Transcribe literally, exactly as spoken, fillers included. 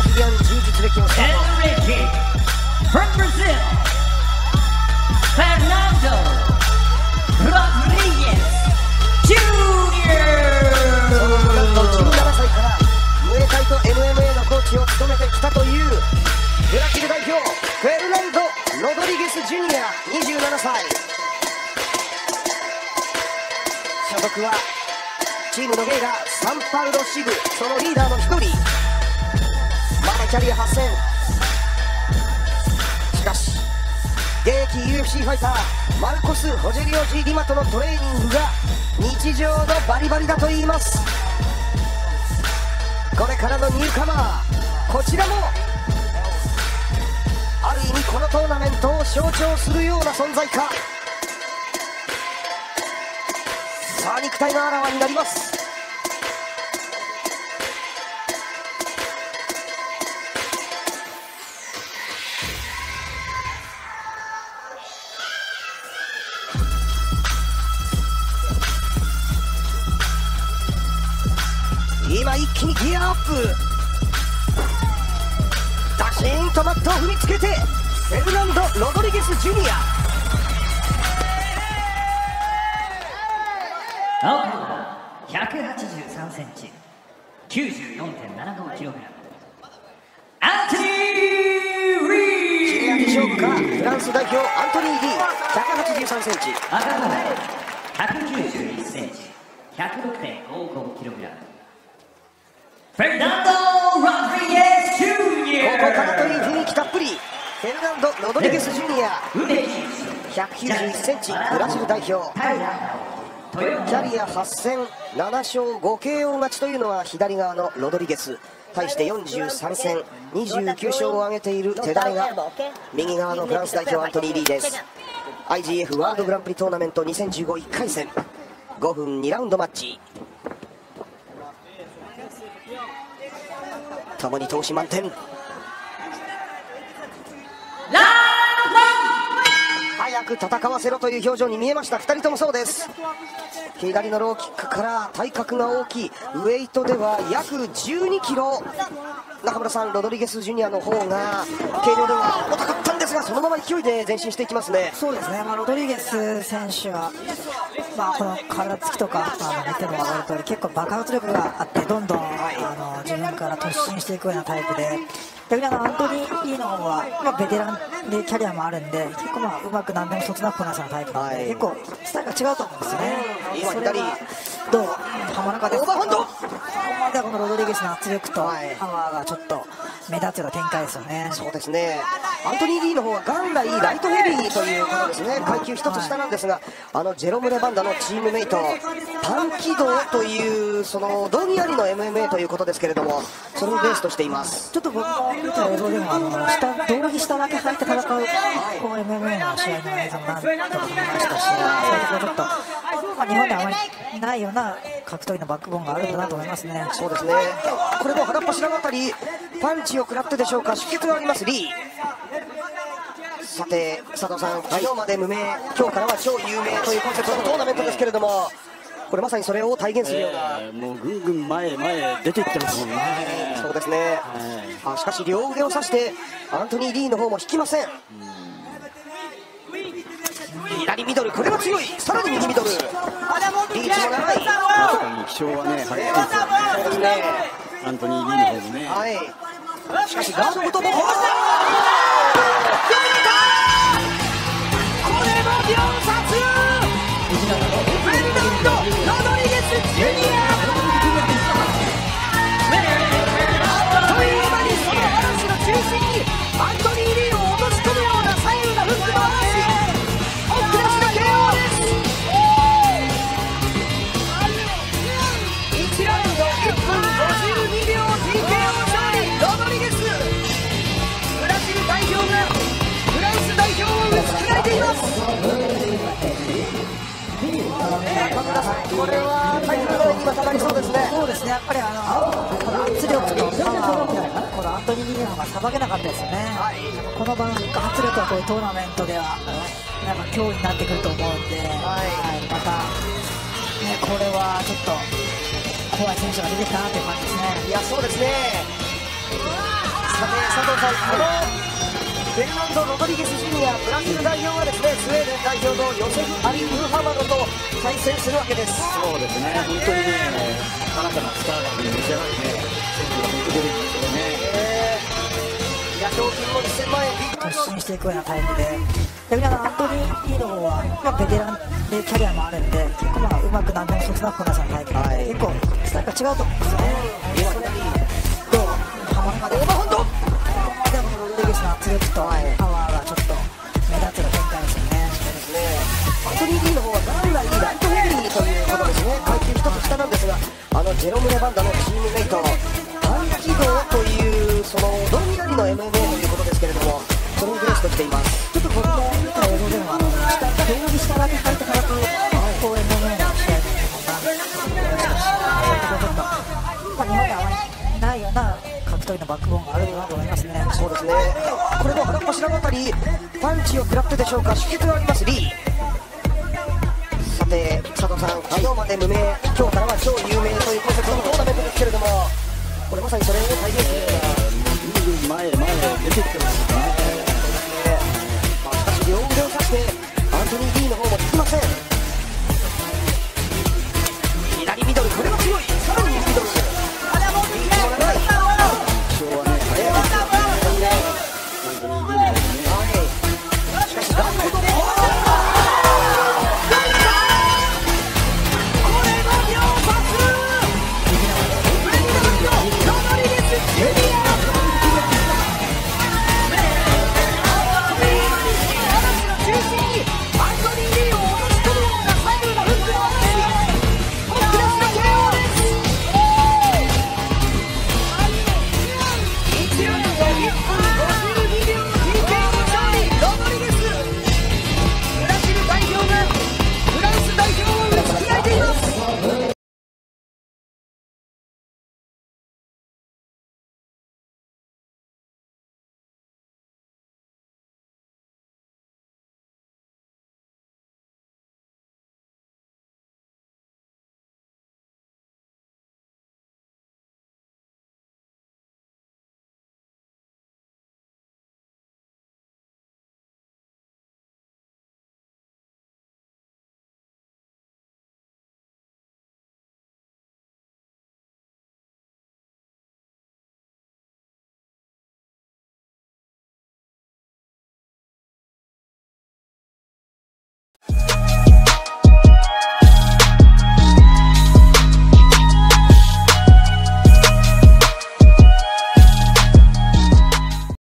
ラジリアン柔術歴をスタート。 From Brazil, Fernando Rodriguez ジュニア。 その後なんとじゅうななさいからムエタイと エムエムエー のコーチを務めてきたというブラジル代表フェルナンド・ロドリゲス・ジュニアにじゅうななさい。所属はチームのゲイラサンパウロ支部、そのリーダーの一人。まだキャリアはっせん。しかし現役 ユーエフシー ファイターマルコス・ホジェリオ・ジ・リマとのトレーニングが日常のバリバリだといいます。これからのニューカマー、こちらもある意味このトーナメントを象徴するような存在か。さあ肉体のあらわになります。今一気にギアアップ。ダシーンとマットを踏みつけてフェルナンド・ロドリゲス・ジュニア。 青はひゃくはちじゅうさんセンチ、きゅうじゅうよんてんななごキログラム、アントニー・リー。 ジュニアでしょうか。フランス代表アントニー・リー、ひゃくはちじゅうさんセンチ。 赤はひゃくきゅうじゅういちセンチ、ひゃくろくてんごごキログラム、フェルナンド・ロドリゲス・ジュニア。 ここからという雰囲気たっぷりフェルナンド・ロドリゲス・ジュニア、ひゃくきゅうじゅういちセンチ、ブラジル代表。キャリアはっせん、ななしょうごケーオー 勝ちというのは左側のロドリゲス、対してよんじゅうさんせん、にじゅうきゅう勝を挙げている手代が右側のフランス代表アントニー・リーです。 アイジーエフ ワールドグランプリトーナメントにせんじゅうごいっかい戦、ごふんにラウンドマッチ、ともに闘志満点。早く戦わせろという表情に見えました。ふたりともそうです。左のローキックから体格が大きい、ウェイトでは約じゅうにキロ。中村さん、ロドリゲス・ジュニアの方が軽量では重たかったんですが、そのまま勢いで前進していきますね。 そうですね、まあ、ロドリゲス選手は、まあ、この体つきとかあの見ても分かる通り結構爆発力があって、どんどん、はい、あの自分から突進していくようなタイプで、逆にあのアントニー・リーの方は、まあ、ベテランでキャリアもあるんで、結構まあうまく何でもそつなくこなすようなタイプなので、はい、結構スタイルが違うと思うんですよね。 今左どう浜中ですか。オーバーハンド。ここまではこのロドリゲスの圧力とパワーがちょっと目立つような展開ですよね。 そうですね。アントニー・リーの方は元来ライトヘビーということですね。階級一つ下なんですが、あのジェロムレ・バンダのチームメイト、パンキドというその道着ありの エムエムエー ということですけれども、それをベースとしています。 ちょっと僕も見た映像でもあの下道着下だけ履いて戦うこう エムエムエー の試合の映像なんとか見ましたし、そういうところちょっと、まあ、日本ではあまりないような格闘技のバックボーンがあるんだなと思いますね。 そうですね。これも腹っ柱のあたりパンチを食らってでしょうか、出血がありますリー。さて佐藤さん、昨日まで無名、今日からは超有名というコンセプトのトーナメントですけれども、これまさにそれを体現するような、 えー、もうぐんぐん前へ前へ出ていってますもんね。 そうですね、はい、あしかし両腕を刺してアントニー・リーの方も引きません。左ミドル、これは強い。さらに右ミドル、リーチも長い。 確かに気性はね、入ってるんですよ。 そうですね、 アントニー・リーの方もね。 はい、しかしガードごともこれも秒殺。フェルナンド・ロドリゲス・ジュニア、あっという間にその嵐の中心にアントニー・リーを落とし込むような左右のフックの嵐、奥出しの ケーオー です。いちラウンドいっぷんごじゅうにびょう ティーケーオー 勝利、ロドリゲス。ブラジル代表がフランス代表を打ち砕いています。中村さん、これはタイトルの上にまたがりそうですね。 そうですね、やっぱりあのこの圧力とパワーをこのアントニー・リーの方がさばけなかったですよね。はい、この場の圧力はこういうトーナメントではなんか脅威になってくると思うんで、はい、また、ね、これはちょっと怖い選手が出てきたなという感じですね。 いや、そうですね。 佐藤さん、このフェルナンド・ロドリゲス・ジュニア、ブラジル代表がですね、スウェーデン代表のヨセフ・アリ・ムハマドと対戦するわけです。 そうですね、本当にね、新たなスターが召し上がるね、選手が本当に出てきますよね。 えー、いや賞金もにせんまんえん、ビッグ突進していくようなタイプで、逆にあのアントニー・イーの方は、まあ、ベテランでキャリアもあるんで、結構まあうまく何でもそつなくこなすタイプなので、結構スタイルが違うと思うんですよね。どうハマるまでオーバーハンドでもロドリゲスの圧力とパワーがちょっと目立つ展開ですよね。 アントニー・リーの方は元来ライトヘビーということですね。階級一つ下なんですが、あのジェロム・レバンダのチームメイト、短気道というそのどんがりの エムエムエー ということですけれども、それをブレスときています。 ちょっと僕の見た映像でもあの下手入り下だけ入ってからとこう エムエムエー の試合まあ、日本ではあまりないような格闘技のバックボーンがあるなと思いますね。 そうですね。これも腹っ柱のあたりパンチを食らってでしょうか。出血がありますリー。さて佐藤さん、昨日まで無名、今日からは超有名というコンセプトのトーナメントですけれども、これまさにそれを体現するような前へ前へ出てきてますね。 まあ、しかし両腕を刺してアントニー・リーの方もつきません。